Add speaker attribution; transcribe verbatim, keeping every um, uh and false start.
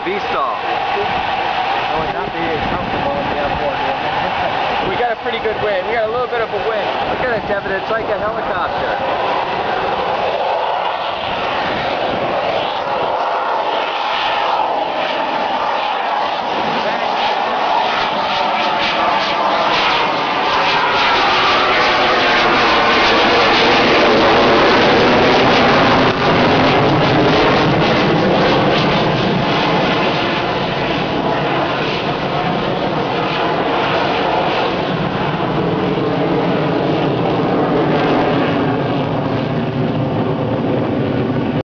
Speaker 1: V-stall.
Speaker 2: It would not be comfortable in the airport.
Speaker 3: We got a pretty good wind. We got a little bit of a wind.
Speaker 1: Look at it, Devin. It's like a helicopter.